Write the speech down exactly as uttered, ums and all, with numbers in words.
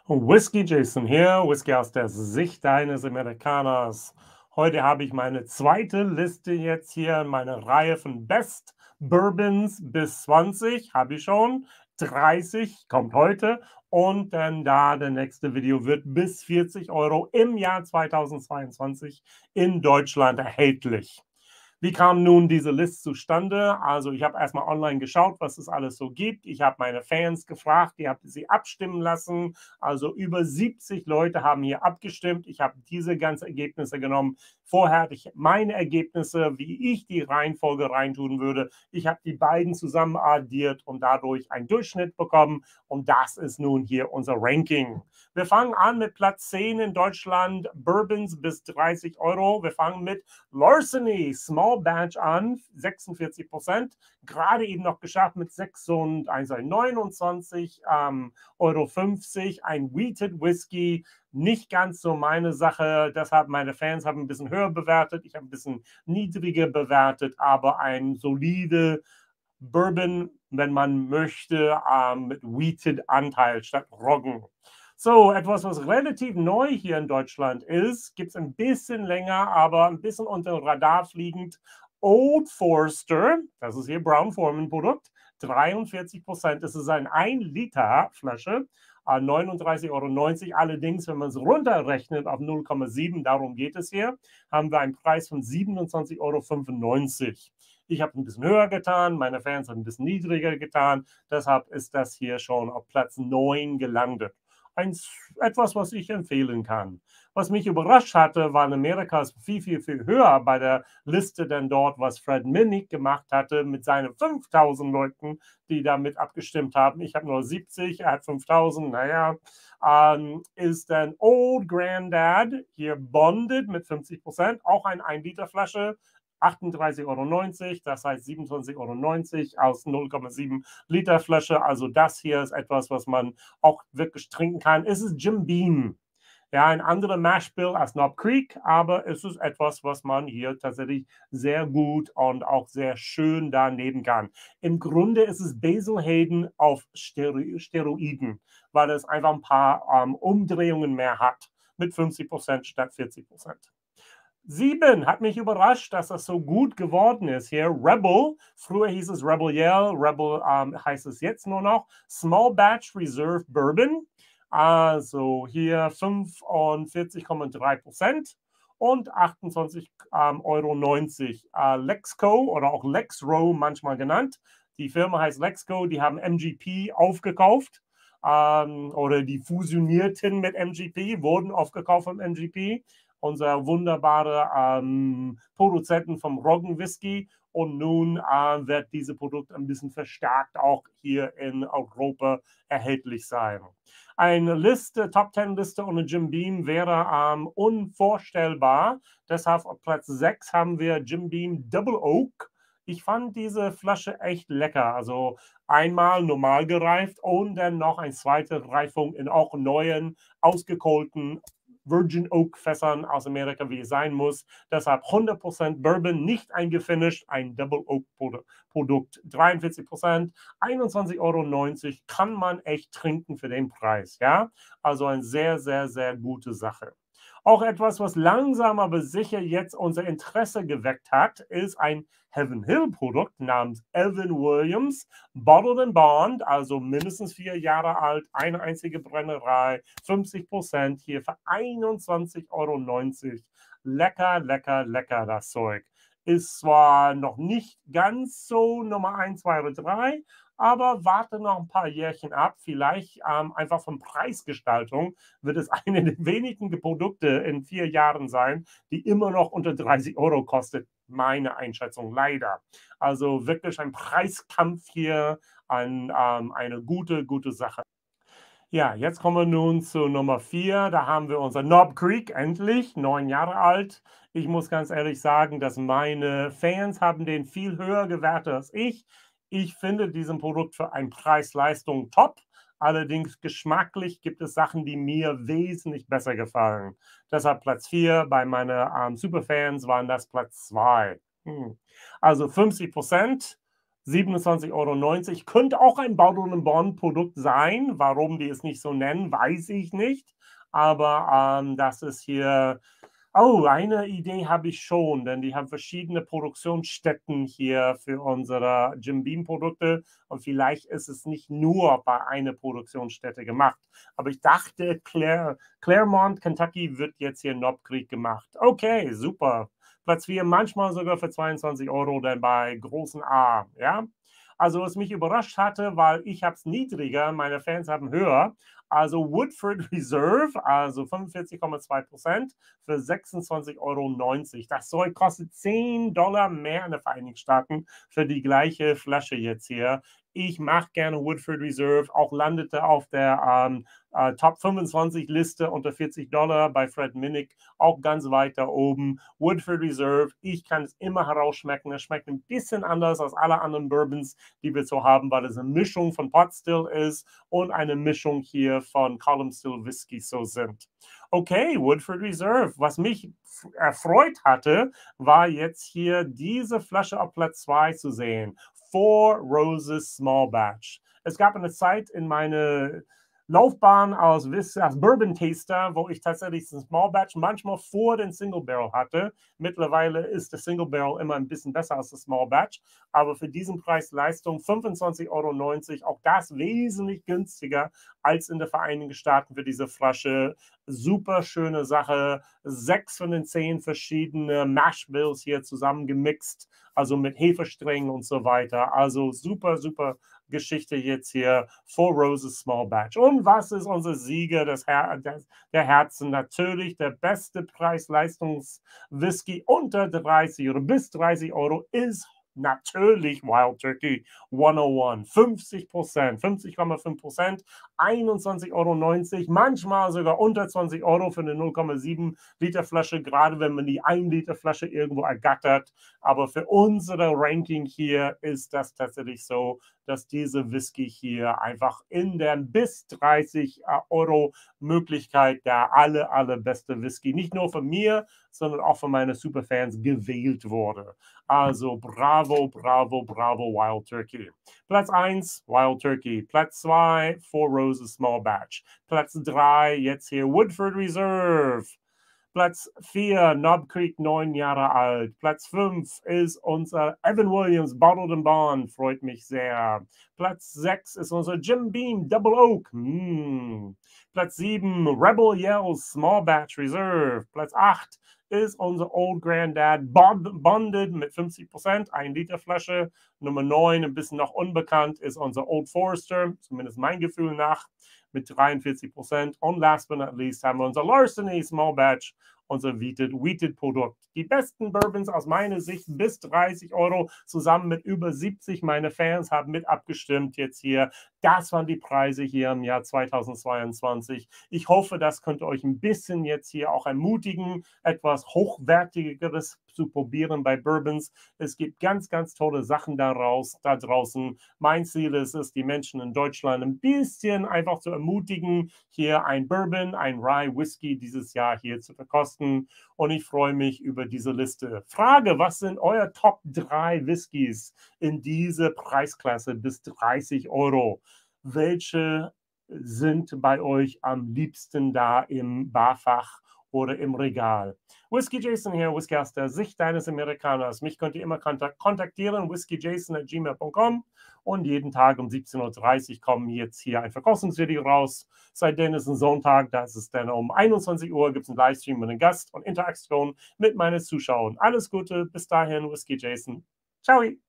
Whisky Jason hier, Whisky aus der Sicht eines Amerikaners. Heute habe ich meine zweite Liste jetzt hier, meine Reihe von Best Bourbons bis zwanzig, habe ich schon, dreißig kommt heute und dann da der nächste Video wird bis vierzig Euro im Jahr zweitausendzweiundzwanzig in Deutschland erhältlich. Wie kam nun diese Liste zustande? Also ich habe erstmal online geschaut, was es alles so gibt. Ich habe meine Fans gefragt, die habe sie abstimmen lassen. Also über siebzig Leute haben hier abgestimmt. Ich habe diese ganzen Ergebnisse genommen. Vorher hatte ich meine Ergebnisse, wie ich die Reihenfolge reintun würde. Ich habe die beiden zusammen addiert und dadurch einen Durchschnitt bekommen. Und das ist nun hier unser Ranking. Wir fangen an mit Platz zehn in Deutschland, Bourbons bis dreißig Euro. Wir fangen mit Larceny Small Batch an, sechsundvierzig Prozent. Gerade eben noch geschafft mit neunundzwanzig Euro fünfzig. Ein Wheated Whisky, nicht ganz so meine Sache. Deshalb meine Fans haben ein bisschen höher bewertet. Ich habe ein bisschen niedriger bewertet, aber ein solide Bourbon, wenn man möchte, ähm, mit Wheated Anteil statt Roggen. So, etwas, was relativ neu hier in Deutschland ist, gibt es ein bisschen länger, aber ein bisschen unter dem Radar fliegend. Old Forester, das ist hier Brown-Forman-Produkt, dreiundvierzig Prozent. Das ist eine ein Liter Flasche, neununddreißig Euro neunzig. Allerdings, wenn man es runterrechnet auf null Komma sieben, darum geht es hier, haben wir einen Preis von siebenundzwanzig Euro fünfundneunzig. Ich habe ein bisschen höher getan, meine Fans haben ein bisschen niedriger getan. Deshalb ist das hier schon auf Platz neun gelandet. Ein, etwas, was ich empfehlen kann. Was mich überrascht hatte, war in Amerika viel, viel, viel höher bei der Liste denn dort, was Fred Minnick gemacht hatte mit seinen fünftausend Leuten, die damit abgestimmt haben. Ich habe nur siebzig, er hat fünftausend, naja, ähm, ist dann Old Grandad, hier bonded mit fünfzig Prozent, auch eine ein Liter Flasche, achtunddreißig Euro neunzig, das heißt siebenundzwanzig Euro neunzig aus null Komma sieben Liter Flasche. Also das hier ist etwas, was man auch wirklich trinken kann. Es ist Jim Beam. Ja, ein anderer Mash Bill als Knob Creek, aber es ist etwas, was man hier tatsächlich sehr gut und auch sehr schön da nehmen kann. Im Grunde ist es Basil Hayden auf Steroiden, weil es einfach ein paar ähm, Umdrehungen mehr hat, mit fünfzig Prozent statt vierzig Prozent. Sieben hat mich überrascht, dass das so gut geworden ist hier. Rebel, früher hieß es Rebel Yell, Rebel ähm, heißt es jetzt nur noch. Small Batch Reserve Bourbon, also hier fünfundvierzig Komma drei Prozent und achtundzwanzig Euro neunzig. Äh, Lexco oder auch Lexrow manchmal genannt. Die Firma heißt Lexco, die haben M G P aufgekauft. Ähm, oder die fusionierten mit M G P, wurden aufgekauft von M G P. Unser wunderbare ähm, Produzenten vom Roggen Whisky. Und nun äh, wird dieses Produkt ein bisschen verstärkt auch hier in Europa erhältlich sein. Eine Liste, Top zehn Liste ohne Jim Beam wäre ähm, unvorstellbar. Deshalb auf Platz sechs haben wir Jim Beam Double Oak. Ich fand diese Flasche echt lecker. Also einmal normal gereift und dann noch eine zweite Reifung in auch neuen, ausgekohlten Virgin Oak Fässern aus Amerika, wie es sein muss. Deshalb hundert Prozent Bourbon, nicht eingefinisht, ein Double Oak Produkt. dreiundvierzig Prozent, einundzwanzig Euro neunzig kann man echt trinken für den Preis. Ja, also eine sehr, sehr, sehr gute Sache. Auch etwas, was langsam aber sicher jetzt unser Interesse geweckt hat, ist ein Heaven Hill Produkt namens Evan Williams, Bottled and Bond, also mindestens vier Jahre alt, eine einzige Brennerei, fünfzig Prozent hier für einundzwanzig Euro neunzig. Lecker, lecker, lecker das Zeug. Ist zwar noch nicht ganz so Nummer eins, zwei oder drei, aber warte noch ein paar Jährchen ab. Vielleicht ähm, einfach von Preisgestaltung wird es eine der wenigen Produkte in vier Jahren sein, die immer noch unter dreißig Euro kostet. Meine Einschätzung leider. Also wirklich ein Preiskampf hier, an ähm, eine gute, gute Sache. Ja, jetzt kommen wir nun zu Nummer vier. Da haben wir unser Knob Creek, endlich, neun Jahre alt. Ich muss ganz ehrlich sagen, dass meine Fans haben den viel höher gewertet als ich. Ich finde diesen Produkt für ein Preis-Leistung top. Allerdings geschmacklich gibt es Sachen, die mir wesentlich besser gefallen. Deshalb Platz vier. Bei meinen ähm, Superfans waren das Platz zwei. Hm. Also fünfzig Prozent. siebenundzwanzig Euro neunzig. Könnte auch ein Bottled and Bond Produkt sein. Warum die es nicht so nennen, weiß ich nicht. Aber ähm, das ist hier... Oh, eine Idee habe ich schon, denn die haben verschiedene Produktionsstätten hier für unsere Jim Beam Produkte und vielleicht ist es nicht nur bei einer Produktionsstätte gemacht. Aber ich dachte, Clare, Claremont, Kentucky wird jetzt hier in Knob Creek gemacht. Okay, super. Platz vier, manchmal sogar für zweiundzwanzig Euro, denn bei großen A, ja. Also was mich überrascht hatte, weil ich habe es niedriger, meine Fans haben höher. Also Woodford Reserve, also fünfundvierzig Komma zwei Prozent für sechsundzwanzig Euro neunzig. Das Zeug kostet zehn Dollar mehr in den Vereinigten Staaten für die gleiche Flasche jetzt hier. Ich mache gerne Woodford Reserve, auch landete auf der ähm, äh, Top fünfundzwanzig Liste unter vierzig Dollar bei Fred Minnick, auch ganz weit da oben. Woodford Reserve, ich kann es immer herausschmecken. Es schmeckt ein bisschen anders als alle anderen Bourbons, die wir so haben, weil es eine Mischung von Pot Still ist und eine Mischung hier von Column Still Whisky so sind. Okay, Woodford Reserve. Was mich erfreut hatte, war jetzt hier diese Flasche auf Platz zwei zu sehen. Four Roses Small Batch. Es gab eine Zeit in meiner Laufbahn als, als Bourbon Taster, wo ich tatsächlich ein Small Batch manchmal vor den Single Barrel hatte. Mittlerweile ist der Single Barrel immer ein bisschen besser als das Small Batch, aber für diesen Preis Leistung fünfundzwanzig Euro neunzig, auch das wesentlich günstiger als in den Vereinigten Staaten für diese Flasche. Super schöne Sache. Sechs von den zehn verschiedene Mash Bills hier zusammengemixt, also mit Hefesträngen und so weiter. Also super, super Geschichte jetzt hier. Four Roses Small Batch. Und was ist unser Sieger des Her des, der Herzen? Natürlich der beste Preis-Leistungs-Whisky unter dreißig oder bis dreißig Euro ist natürlich Wild Turkey hunderteins. fünfzig Prozent, fünfzig Komma fünf Prozent, einundzwanzig Euro neunzig, manchmal sogar unter zwanzig Euro für eine null Komma sieben Liter Flasche, gerade wenn man die ein Liter Flasche irgendwo ergattert. Aber für unsere Ranking hier ist das tatsächlich so, dass diese Whisky hier einfach in der bis dreißig Euro Möglichkeit der alle, allerbeste Whisky, nicht nur von mir, sondern auch von meinen Superfans gewählt wurde. Also bravo, bravo, bravo Wild Turkey. Platz eins, Wild Turkey. Platz zwei, Four Roses Small Batch. Platz drei, jetzt hier Woodford Reserve. Platz vier, Knob Creek, neun Jahre alt. Platz fünf ist unser Evan Williams, Bottled and Bond, freut mich sehr. Platz sechs ist unser Jim Beam, Double Oak. Mm. Platz sieben, Rebel Yells, Small Batch Reserve. Platz acht ist unser Old Granddad, Bonded mit fünfzig Prozent, ein Liter Flasche. Nummer neun, ein bisschen noch unbekannt, ist unser Old Forester, zumindest mein Gefühl nach, mit dreiundvierzig Prozent. Und last but not least haben wir unser Larceny Small Batch, unser Wheated, Wheated Produkt. Die besten Bourbons aus meiner Sicht bis dreißig Euro, zusammen mit über siebzig. Meine Fans haben mit abgestimmt jetzt hier. Das waren die Preise hier im Jahr zweitausendzweiundzwanzig. Ich hoffe, das könnte euch ein bisschen jetzt hier auch ermutigen, etwas Hochwertigeres zu probieren bei Bourbons. Es gibt ganz, ganz tolle Sachen daraus, da draußen. Mein Ziel ist es, die Menschen in Deutschland ein bisschen einfach zu ermutigen, hier ein Bourbon, ein Rye Whisky dieses Jahr hier zu verkosten. Und ich freue mich über diese Liste. Frage, was sind eure Top drei Whiskys in dieser Preisklasse bis dreißig Euro? Welche sind bei euch am liebsten da im Barfach oder im Regal? Whisky Jason hier, Whisky aus der Sicht deines Amerikaners. Mich könnt ihr immer kontaktieren, whisky jason at gmail punkt com, und jeden Tag um siebzehn Uhr dreißig kommen jetzt hier ein Verkostungsvideo raus. Seitdem ist ein Sonntag, da ist es dann um einundzwanzig Uhr, gibt es einen Livestream mit einem Gast und Interaktion mit meinen Zuschauern. Alles Gute, bis dahin, Whisky Jason. Ciao!